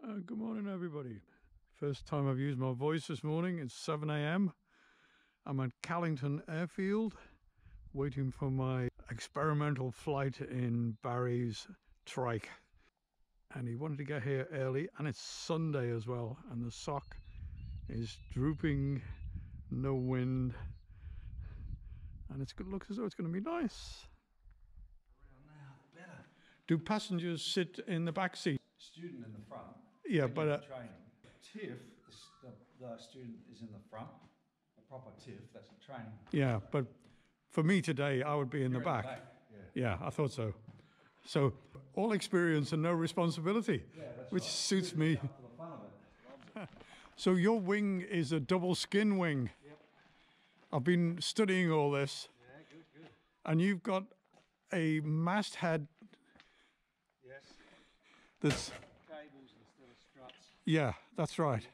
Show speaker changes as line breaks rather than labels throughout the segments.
Good morning, everybody. First time I've used my voice this morning. It's 7 a.m. I'm at Callington Airfield, waiting for my experimental flight in Barry's Trike. And he wanted to get here early, and it's Sunday as well, and the sock is drooping, no wind, and it looks as though it's going to be nice.
Around now, better.
Do passengers sit in the back seat?
Student in the front.
Yeah, but
training. TIFF, the student is in the front. A proper TIFF, that's a training.
Yeah, but for me today, I would be in the back. Yeah, I thought so. So all experience and no responsibility, which suits me.
For the fun of it.
So your wing is a double skin wing.
Yep.
I've been studying all this.
Yeah, good.
And you've got a masthead.
Yes.
That's
Cables instead of struts.
Yeah, that's right.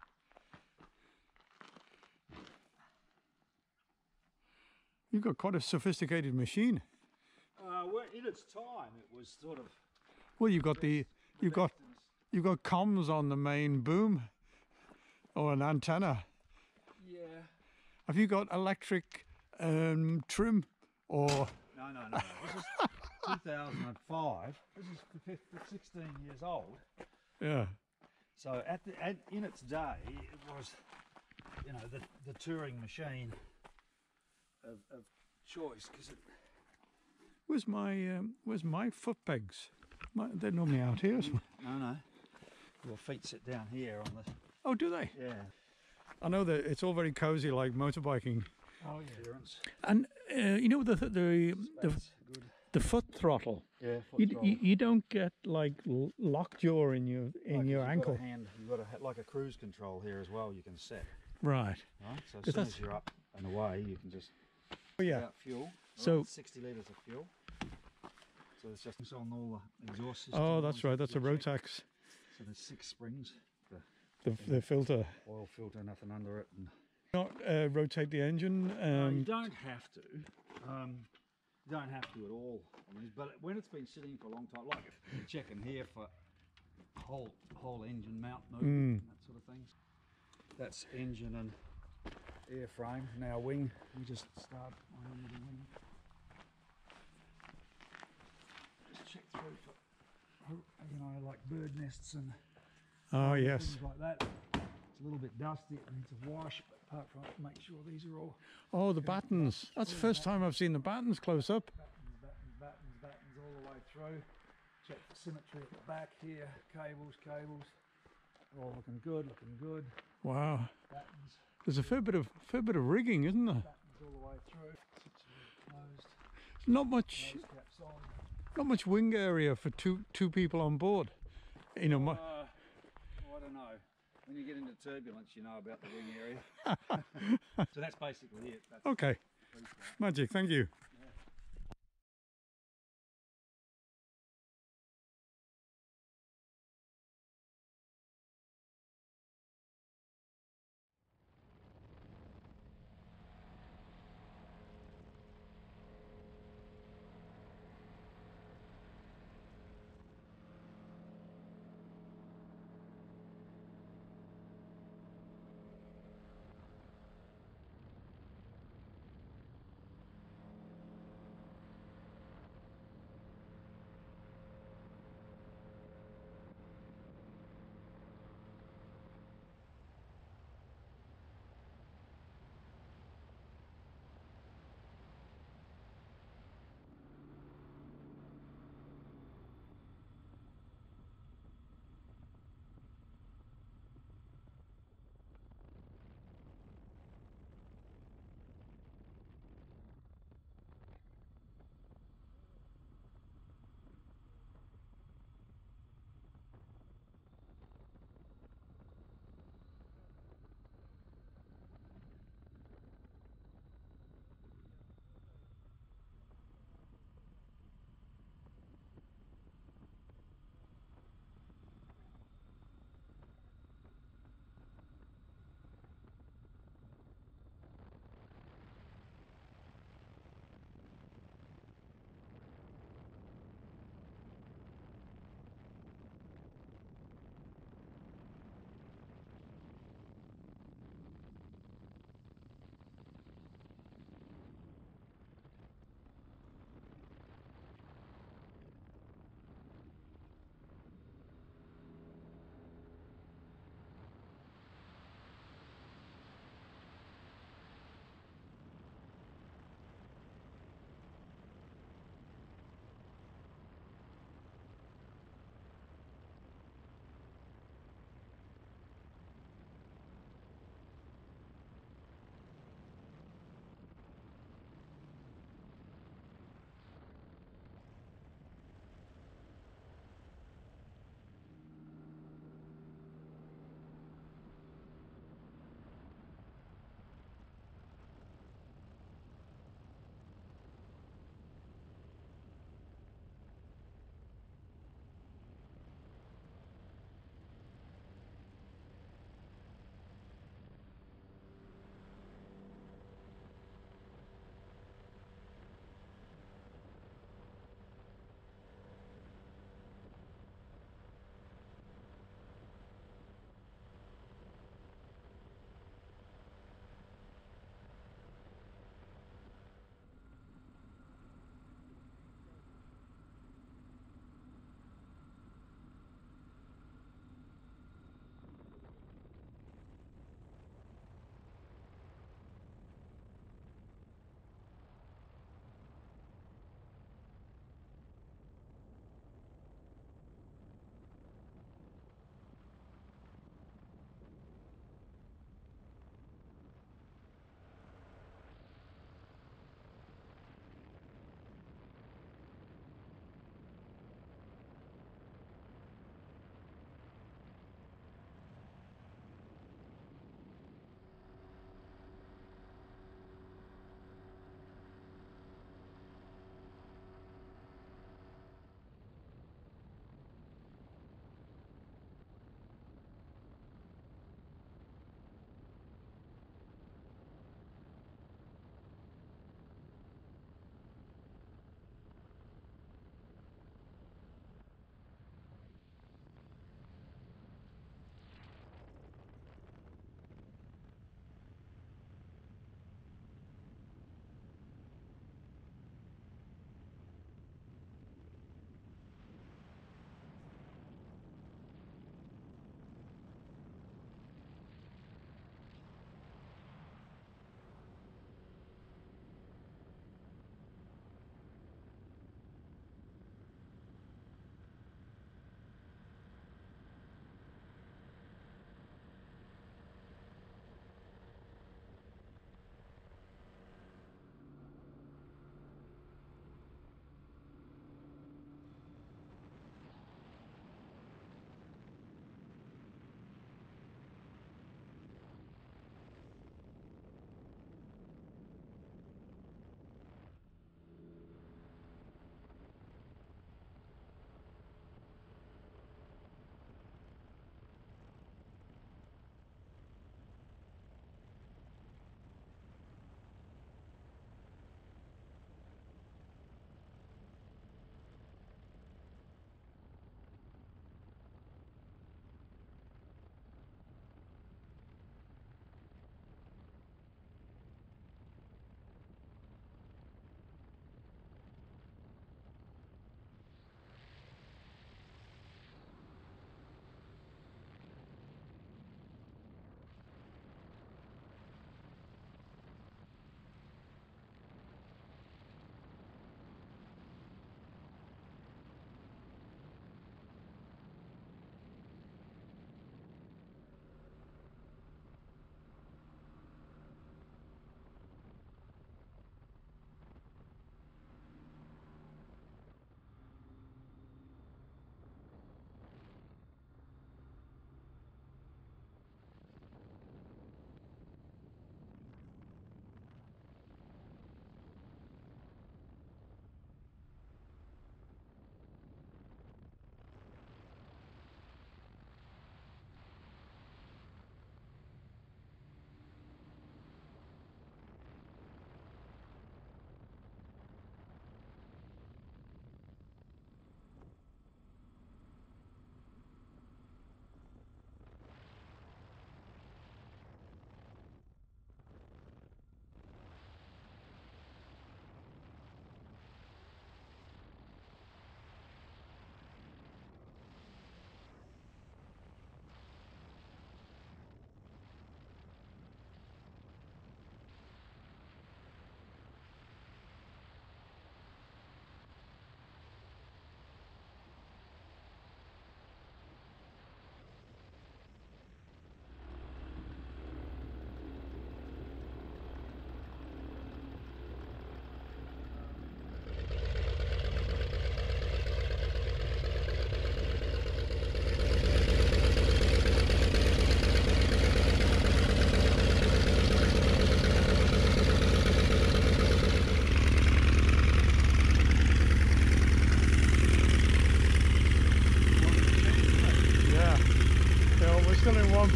You've got quite a sophisticated machine.
Well, in its time, it was sort of.
Well, you've got comms on the main boom, or an antenna.
Yeah.
Have you got electric trim, or?
No. This is 2005. This is 16 years old.
Yeah.
So in its day, it was, the touring machine of choice, because it.
Where's my foot pegs? They're normally out here.
No. Your feet sit down here on the.
Oh, do they?
Yeah.
I know that it's all very cozy, like motorbiking.
Oh yeah.
And you know the foot throttle.
Yeah.
You don't get like lockjaw in your ankle.
You've got like a cruise control here as well. You can set.
Right.
So as soon as you're up and away, you can just.
Oh yeah.
Fuel.
So
60 litres of fuel. So it's just on all the exhaust systems.
Oh, that's right. That's a Rotax.
So there's 6 springs.
The filter.
Oil filter, nothing under it. And
not rotate the engine.
you don't have to. You don't have to at all on these. But when it's been sitting for a long time, like you're checking here for whole engine mount movement, that sort of things. That's engine and airframe. Now wing. We just start on the wing. Just check through for like bird nests and things like that. It's a little bit dusty, it needs a wash, but apart from it, make sure these are all.
Oh, the battens. That's the first time I've seen the battens close up.
Battens all the way through. Check the symmetry at the back here. Cables. All looking good.
Wow.
Battens.
There's a fair bit of rigging, isn't there?
Battens all the way through. Closed.
Not much.
Nose caps on.
Not much wing area for two people on board.
I don't know. When you get into turbulence, you know about the wing area. So that's basically it. That's
okay. Magic. Thank you.
Yeah.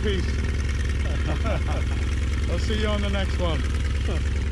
peace. I'll see you on the next one.